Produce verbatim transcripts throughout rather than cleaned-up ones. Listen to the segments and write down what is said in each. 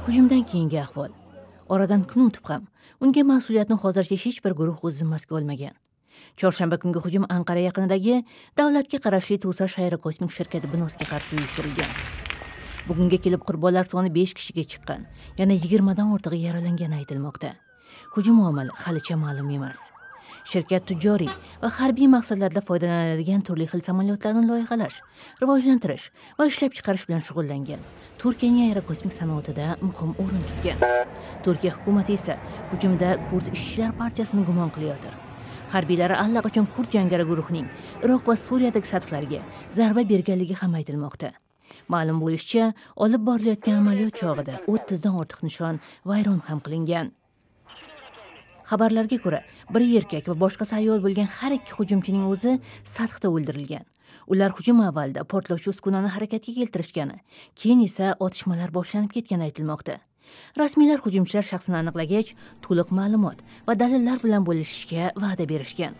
Hujumdan keyingi ahvol. Oradan kun o'tib ham unga mas'uliyatni hozircha hech bir guruh o'z zimmasiga olmagan. Chorshanba kungi hujum Anqara yaqinidagi davlatga qarashli Tusash aerokosmik shirkati binosiga qarshi uyushtirilgan. Bugunga kelib qurbonlar soni besh kishiga chiqqan, yana yigirmadan ortig'i yaralangani aytilmoqda. Hujum omili halicha ma'lum emas. Shirkat tijoriy va harbiy maqsadlarda foydalanadigan turli xil samolyotlarni loyihalash, rivojlantirish va ishlab chiqarish bilan shug'ullangan. Turkiyaning aerokosmik sanoatida muhim o'rin tutgan. Turkiya hukumati esa hujumda Kurd ishchilar partiyasini gumon qilayotir. Harbiylari allaqachon Kurd jangari guruhining Iroq va Suriyadagi sathlarga zarba berganligi ham aytilmoqda. Ma'lum bo'lishicha, olib borilayotgan amaliyot chog'ida o'ttizdan ortiq nishon vayron ham qilingan. Xabarlarga ko'ra, biri erkak va boshqasi ayol bo'lgan har ikki hujumchining o'zi sathda o'ldirilgan. Ular hujum avvalida portlovchi uskunani harakatga keltirishgani, keyin esa otishmalar boshlanib ketgani aytilmoqda. Rasmiylar hujumchilar shaxsini aniqlagach, to'liq ma'lumot va dalillar bilan bo'lishishga va'da berishgan.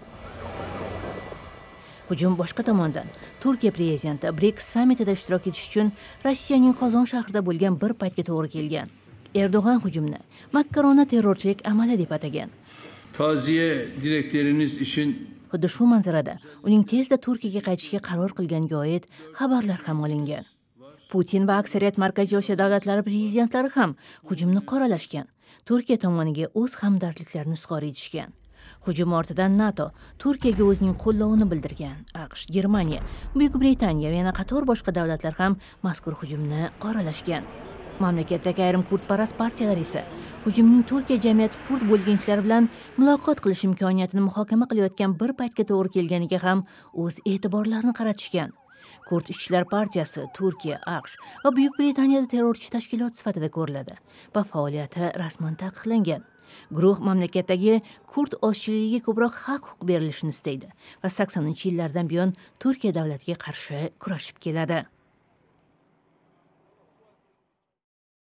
Hujum boshqa tomondan Turkiya prezidenti BRICS sammitida ishtirok etish uchun Rossiyaning Qozon shahrida bo'lgan bir paytga to'g'ri kelgan. Erdo'g'an hujumni makkarona terrorchilik amali deb atagan. Ta'ziye dilekleriniz için Xuddi shu manzarada uning tezda Turkiyaga qaytishga qaror qilganiga oid xabarlar ham olingan. Putin va aksariyat Markaziy Osiyo davlatlari prezidentlari ham hujumni qoralashgan. Turkiya tomoniga o'z hamdardliklarini izhor etishgan. Hujum ortidan NATO Turkiyaga o'zining qo'llovini bildirgan. AQSh, Germaniya, Buyuk Britaniya va yana qator boshqa davlatlar ham mazkur hujumni qoralashgan. Mamlakatdagi ayrim kurdparast partiyalar esa hujumning Turkiya jamiyati kurd bo'lginchilari bilan muloqot qilish imkoniyatini muhokama qilayotgan bir paytga to'g'ri kelganiga ham o'z e'tiborlarini qaratishgan. Kurd ishchilar partiyasi Turkiya, AQSh va Buyuk Britaniyada terrorchi tashkilot sifatida ko'riladi va faoliyati rasman taqiqlangan. Guruh mamlakatdagi kurd ozchiligiga ko'proq haq-huquq berilishini istaydi va saksoninchi yillardan buyon Turkiya davlatiga qarshi kurashib keladi.